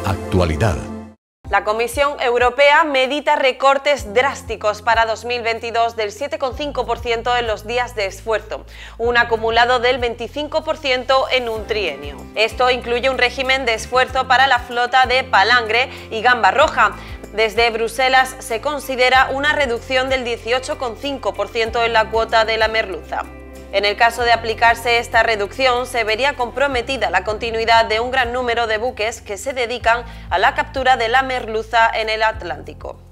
Actualidad. La Comisión Europea medita recortes drásticos para 2022 del 7,5% en los días de esfuerzo, un acumulado del 25% en un trienio. Esto incluye un régimen de esfuerzo para la flota de palangre y gamba roja. Desde Bruselas se considera una reducción del 18,5% en la cuota de la merluza. En el caso de aplicarse esta reducción, se vería comprometida la continuidad de un gran número de buques que se dedican a la captura de la merluza en el Atlántico.